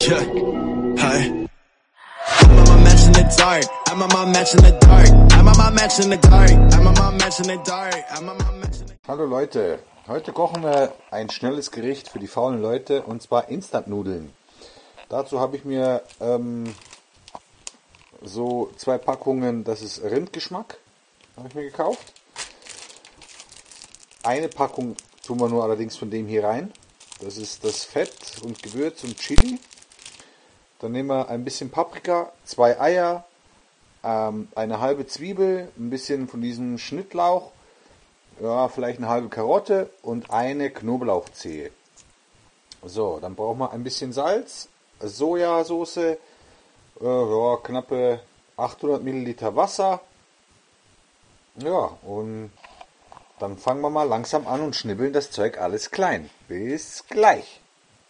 Yeah, hi. I'm on my match in the dark. I'm on my match in the dark. I'm on my match in the dark. I'm on my match in the dark. I'm on my match in the Hallo Leute, heute kochen wir ein schnelles Gericht für die faulen Leute und zwar Instant-Nudeln. Dazu habe ich mir so 2 Packungen, das ist Rindgeschmack, habe ich mir gekauft. Eine Packung tun wir nur allerdings von dem hier rein. Das ist das Fett und Gewürz und Chili. Dann nehmen wir ein bisschen Paprika, 2 Eier, eine halbe Zwiebel, ein bisschen von diesem Schnittlauch, ja, vielleicht eine halbe Karotte und eine Knoblauchzehe. So, dann brauchen wir ein bisschen Salz, Sojasauce, ja, knappe 800 Milliliter Wasser. Ja, und dann fangen wir mal langsam an und schnibbeln das Zeug alles klein. Bis gleich.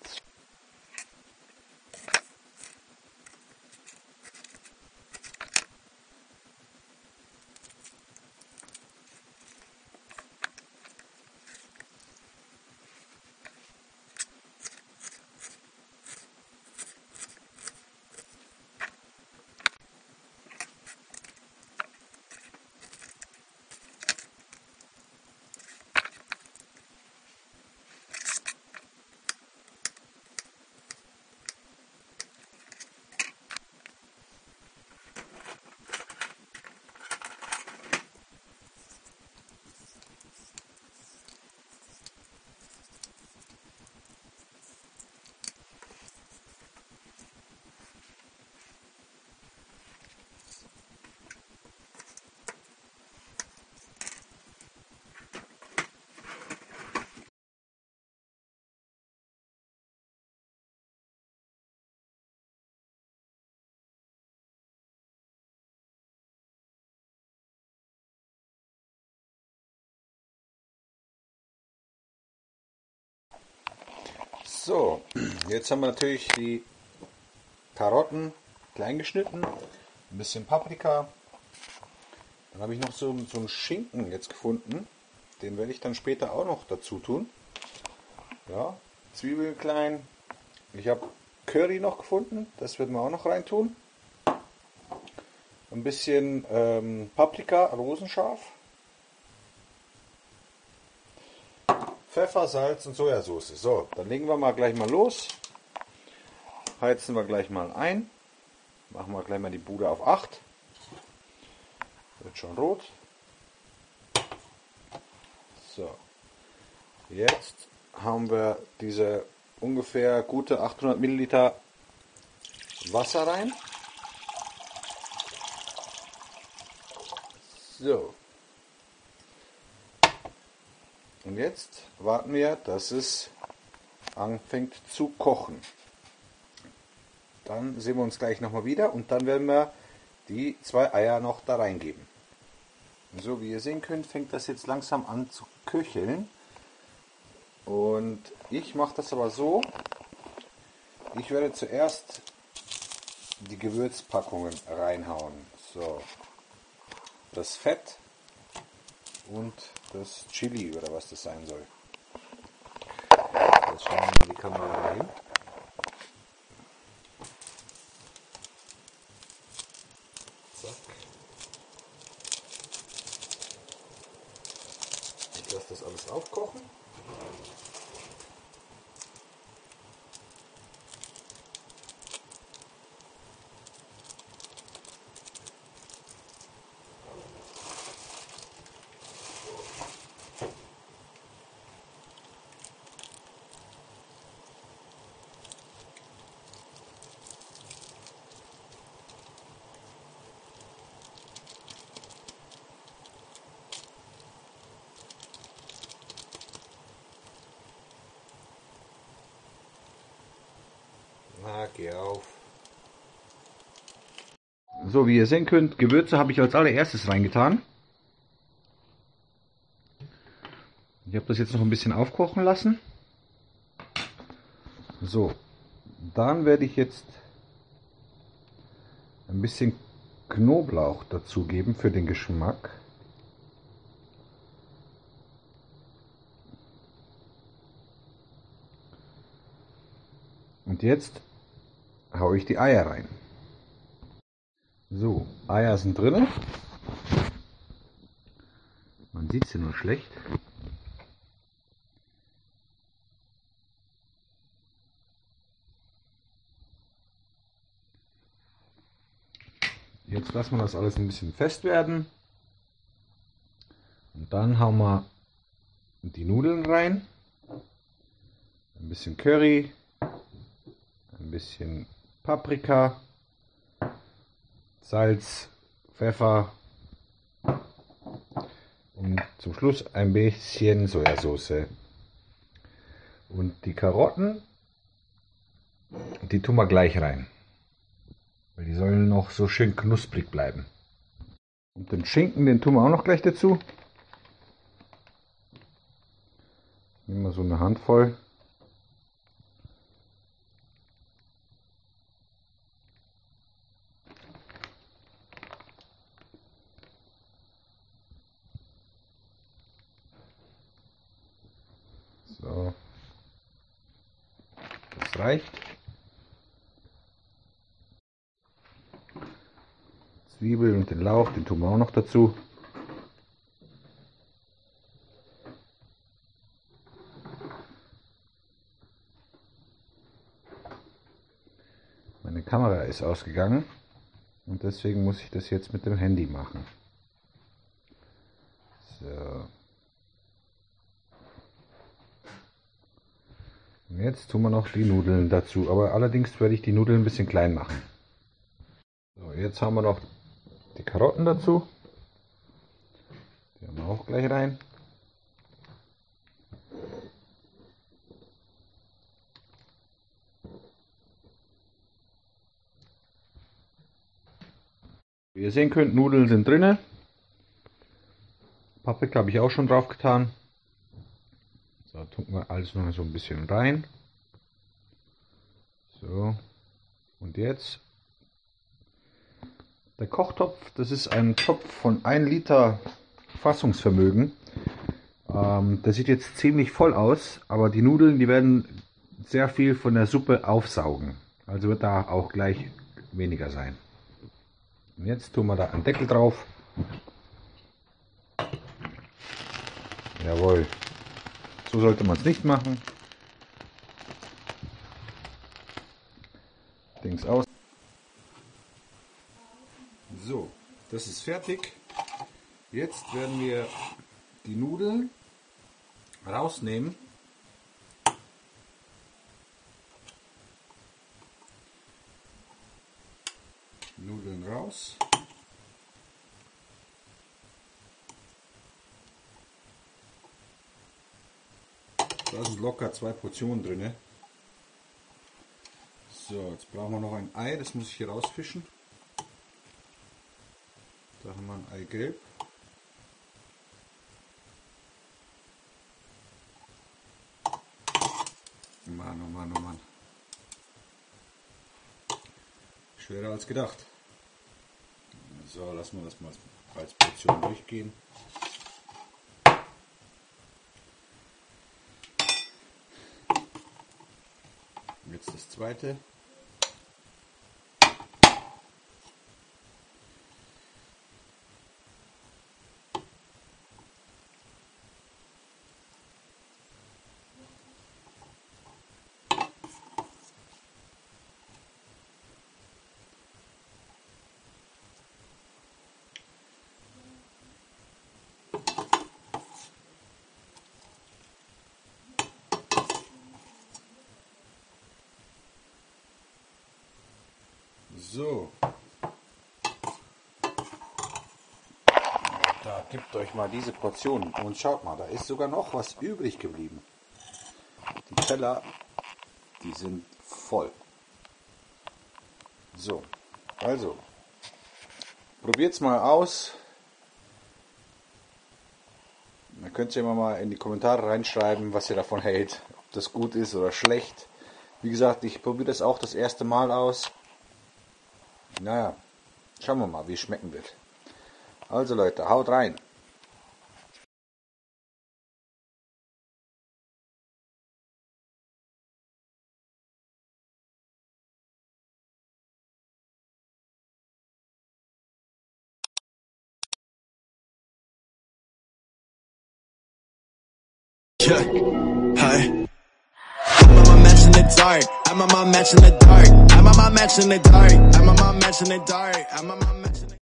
So, jetzt haben wir natürlich die Karotten klein geschnitten, ein bisschen Paprika. Dann habe ich noch so einen Schinken jetzt gefunden, den werde ich dann später auch noch dazu tun. Ja, Zwiebeln klein. Ich habe Curry noch gefunden, das werden wir auch noch rein tun. Ein bisschen Paprika, rosenscharf. Pfeffer, Salz und Sojasauce. So, dann legen wir mal gleich mal los. Heizen wir gleich mal ein. Machen wir gleich mal die Bude auf 8. Wird schon rot. So, jetzt haben wir diese ungefähr gute 800 Milliliter Wasser rein. So. Und jetzt warten wir, dass es anfängt zu kochen. Dann sehen wir uns gleich nochmal wieder und dann werden wir die 2 Eier noch da reingeben. So, wie ihr sehen könnt, fängt das jetzt langsam an zu köcheln. Und ich mache das aber so, ich werde zuerst die Gewürzpackungen reinhauen. So, das Fett und das Chili oder was das sein soll. Jetzt schauen wir mal die Kamera hin. Zack. Ich lasse das alles aufkochen. Na, geh auf. So, wie ihr sehen könnt, Gewürze habe ich als allererstes reingetan. Ich habe das jetzt noch ein bisschen aufkochen lassen. So, dann werde ich jetzt ein bisschen Knoblauch dazugeben für den Geschmack. Und jetzt haue ich die Eier rein. So, Eier sind drin. Man sieht sie nur schlecht. Jetzt lassen wir das alles ein bisschen fest werden. Und dann hauen wir die Nudeln rein. Ein bisschen Curry, ein bisschen Paprika, Salz, Pfeffer und zum Schluss ein bisschen Sojasauce. Und die Karotten, die tun wir gleich rein. Weil die sollen noch so schön knusprig bleiben. Und den Schinken, den tun wir auch noch gleich dazu. Nehmen wir so eine Handvoll. So. Das reicht. Zwiebeln und den Lauch, den tun wir auch noch dazu. Meine Kamera ist ausgegangen und deswegen muss ich das jetzt mit dem Handy machen. So. Und jetzt tun wir noch die Nudeln dazu, aber allerdings werde ich die Nudeln ein bisschen klein machen. So, jetzt haben wir noch die Karotten dazu. Die haben wir auch gleich rein. Wie ihr sehen könnt, Nudeln sind drin. Paprika habe ich auch schon drauf getan. So, tun wir alles noch so ein bisschen rein. So, und jetzt der Kochtopf. Das ist ein Topf von 1 Liter Fassungsvermögen. Der sieht jetzt ziemlich voll aus, aber die Nudeln, die werden sehr viel von der Suppe aufsaugen. Also wird da auch gleich weniger sein. Und jetzt tun wir da einen Deckel drauf. Jawohl. So sollte man es nicht machen. Dings aus. So, das ist fertig. Jetzt werden wir die Nudeln rausnehmen. Nudeln raus. Da sind locker 2 Portionen drin. So, jetzt brauchen wir noch ein Ei, das muss ich hier rausfischen. Da haben wir ein Eigelb. Mann, oh Mann, oh Mann. Schwerer als gedacht. So, lassen wir das mal als Portion durchgehen. Jetzt das zweite. So. Da gebt euch mal diese Portion und schaut mal, da ist sogar noch was übrig geblieben. Die Teller, die sind voll. So, also, probiert es mal aus. Dann könnt ihr immer mal in die Kommentare reinschreiben, was ihr davon hält, ob das gut ist oder schlecht. Wie gesagt, ich probiere das auch das erste Mal aus. Naja, schauen wir mal, wie es schmecken wird. Also Leute, haut rein! Yeah, hi. I'm on my match in the dark. I'm on my match in the dark. I'm on my match in the dark. I'm on my match in the dark. I'm on my match in the dark.